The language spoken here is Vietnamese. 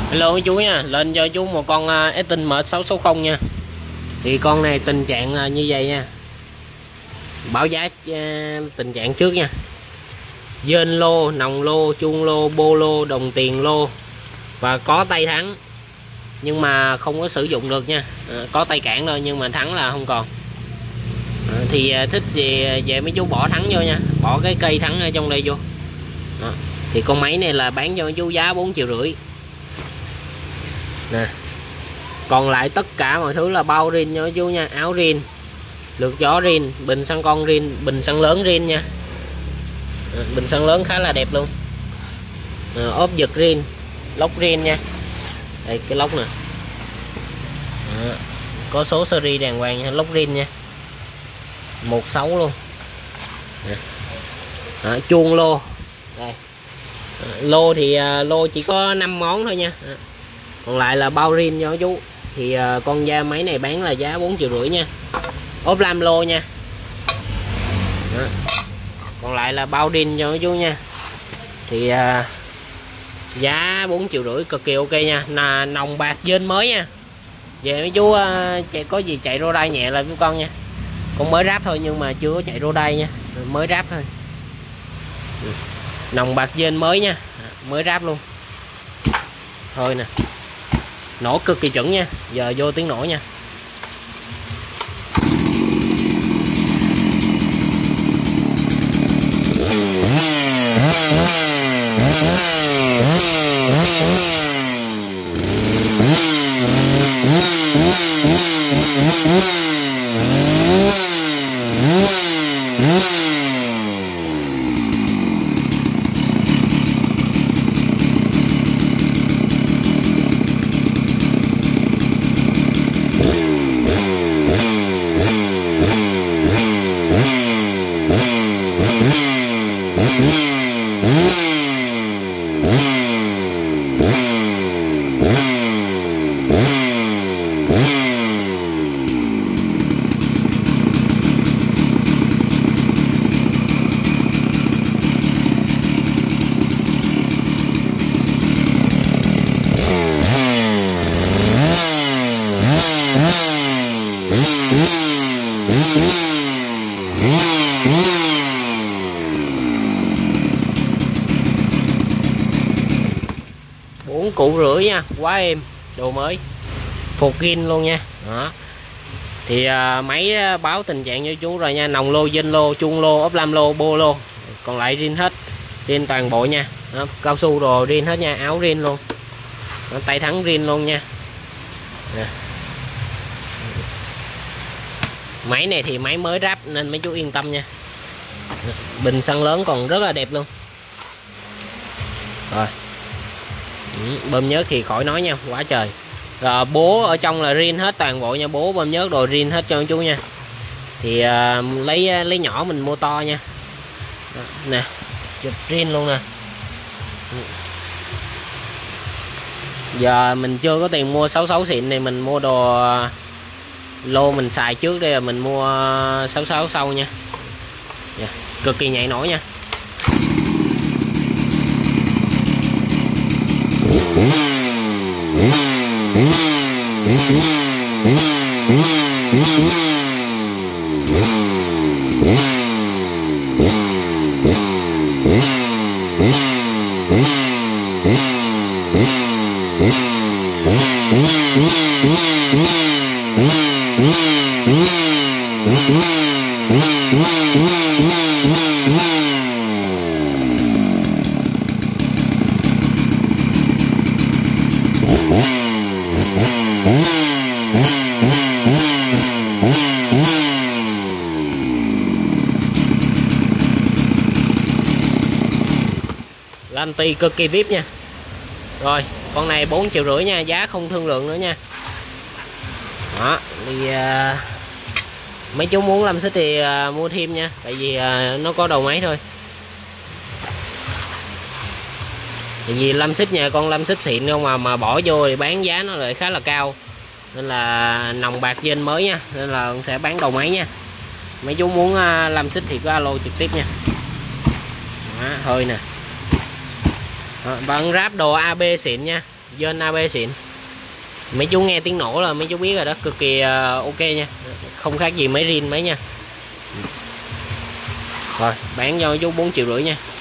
Hello chú nha, lên cho chú một con Estin M660 nha. Thì con này tình trạng như vậy nha. Báo giá tình trạng trước nha. Dên lô, nòng lô, chuông lô, bô lô, đồng tiền lô và có tay thắng nhưng mà không có sử dụng được nha. Có tay cản thôi nhưng mà thắng là không còn. Thì thích gì về mấy chú bỏ thắng vô nha, bỏ cái cây thắng ở trong đây vô. Thì con máy này là bán cho mấy chú giá 4,5 triệu nè. Còn lại tất cả mọi thứ là bao rin cho chú nha, áo rin, lược gió rin, bình xăng con rin, bình xăng lớn rin nha. Bình xăng lớn khá là đẹp luôn. Ốp giật rin, lốc rin nha. Đây cái lốc nè. Có số series đàng hoàng nha, lốc rin nha. 16 luôn. Chuông lô. Đây. Lô thì lô chỉ có 5 món thôi nha. Còn lại là bao rin cho chú. Thì con da máy này bán là giá 4,5 triệu nha. Ốp lam lô nha. Còn lại là bao rin cho chú nha. Thì giá 4,5 triệu cực kỳ ok nha. Nòng bạc dên mới nha. Về mấy chú có gì chạy rô đai nhẹ là với con nha. Con mới ráp thôi nhưng mà chưa có chạy rô đai nha, mới ráp thôi. Nòng bạc dên mới nha, mới ráp luôn. Thôi nè, nổ cực kỳ chuẩn nha. Giờ vô tiếng nổ nha. Cụ rưỡi nha, quá êm, đồ mới, phục zin luôn nha. Đó. Thì máy báo tình trạng cho chú rồi nha. Nòng lô, dên lô, chuông lô, ốp lam lô, bô lô, còn lại rin hết, rin toàn bộ nha. Đó, cao su rồi rin hết nha, áo rin luôn. Đó, tay thắng rin luôn nha. Nè. Máy này thì máy mới ráp nên mấy chú yên tâm nha. Bình xăng lớn còn rất là đẹp luôn. Rồi. Bơm nhớt thì khỏi nói nha, quá trời. Rồi bố ở trong là rin hết toàn bộ nha, bố bơm nhớt đồ rin hết cho chú nha. Thì lấy nhỏ mình mua to nha. Đó, nè, chụp rin luôn nè. Giờ mình chưa có tiền mua 66 xịn này, mình mua đồ lô mình xài trước đây, là mình mua 66 sau nha. Cực kỳ nhạy nổi nha. Garanti cực kỳ VIP nha. Rồi con này 4,5 triệu nha, giá không thương lượng nữa nha. Đó thì mấy chú muốn làm xích thì mua thêm nha, tại vì nó có đầu máy thôi. Tại vì lâm xích nhà con lâm xích xịn không mà bỏ vô thì bán giá nó lại khá là cao, nên là nòng bạc dên mới nha, nên là sẽ bán đầu máy nha. Mấy chú muốn làm xích thì có alo trực tiếp nha. Đó, thôi nè. Và ráp đồ AB xịn nha. dên AB xịn. Mấy chú nghe tiếng nổ là mấy chú biết rồi đó, cực kỳ ok nha, không khác gì máy rin mấy nha. Rồi bán cho chú 4,5 triệu nha.